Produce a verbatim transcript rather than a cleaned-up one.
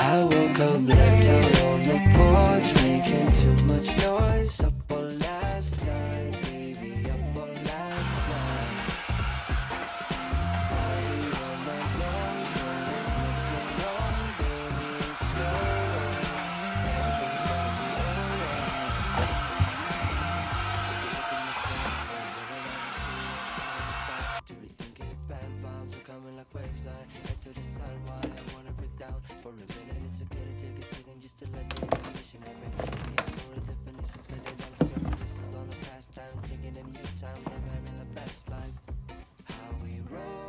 I woke up, left out on the porch, making too much noise. Up all last night, baby, up all last night. Party all night long, there is nothing wrong, baby, it's alright. Everything's gonna be alright. To rethink it, bad vibes are coming like waves. I had to decide why I wanna break down. For a minute, it's okay to take a second just to let the intuition happen. See, I saw the definitions faded out like reminiscences on the past time. Drinking in new times, I'm having the best life. How we roll.